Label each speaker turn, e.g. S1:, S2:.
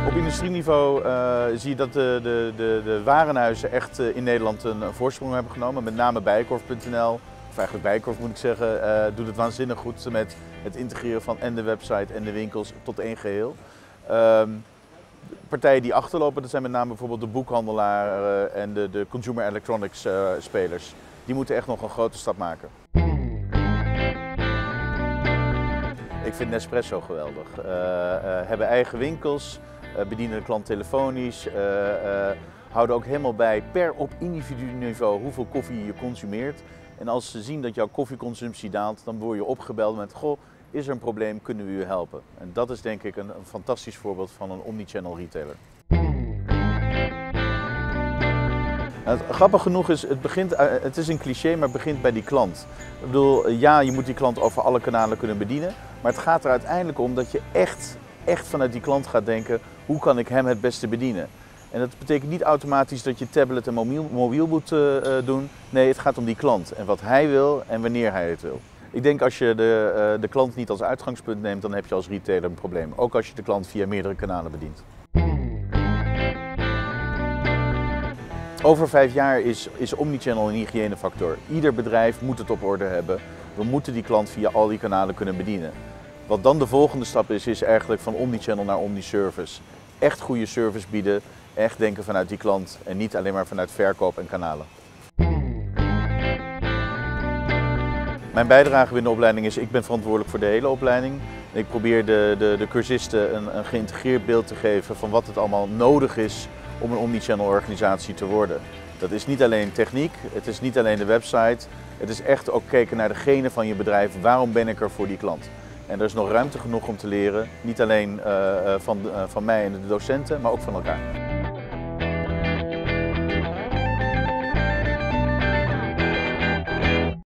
S1: Op industrieniveau zie je dat de warenhuizen echt in Nederland een voorsprong hebben genomen. Met name Bijenkorf.nl, of eigenlijk Bijenkorf moet ik zeggen, doet het waanzinnig goed met het integreren van en de website en de winkels tot één geheel. Partijen die achterlopen, dat zijn met name bijvoorbeeld de boekhandelaren en de consumer electronics spelers. Die moeten echt nog een grote stap maken. Ik vind Nespresso geweldig. Hebben eigen winkels, bedienen de klant telefonisch, houden ook helemaal bij per op individuuniveau hoeveel koffie je consumeert. En als ze zien dat jouw koffieconsumptie daalt, dan word je opgebeld met: goh, is er een probleem, kunnen we u helpen? En dat is denk ik een fantastisch voorbeeld van een omnichannel retailer. Nou, grappig genoeg is, het is een cliché, maar het begint bij die klant. Ik bedoel, ja, je moet die klant over alle kanalen kunnen bedienen, maar het gaat er uiteindelijk om dat je echt vanuit die klant gaat denken: hoe kan ik hem het beste bedienen? En dat betekent niet automatisch dat je tablet en mobiel moet doen. Nee, het gaat om die klant en wat hij wil en wanneer hij het wil. Ik denk als je de klant niet als uitgangspunt neemt, dan heb je als retailer een probleem. Ook als je de klant via meerdere kanalen bedient. Over 5 jaar is omnichannel een hygiënefactor. Ieder bedrijf moet het op orde hebben. We moeten die klant via al die kanalen kunnen bedienen. Wat dan de volgende stap is eigenlijk van omnichannel naar omniservice. Echt goede service bieden, echt denken vanuit die klant en niet alleen maar vanuit verkoop en kanalen. Mijn bijdrage binnen de opleiding is: ik ben verantwoordelijk voor de hele opleiding. Ik probeer de cursisten een geïntegreerd beeld te geven van wat het allemaal nodig is om een omnichannel organisatie te worden. Dat is niet alleen techniek, het is niet alleen de website, het is echt ook kijken naar de genen van je bedrijf. Waarom ben ik er voor die klant? En er is nog ruimte genoeg om te leren, niet alleen van mij en de docenten, maar ook van elkaar.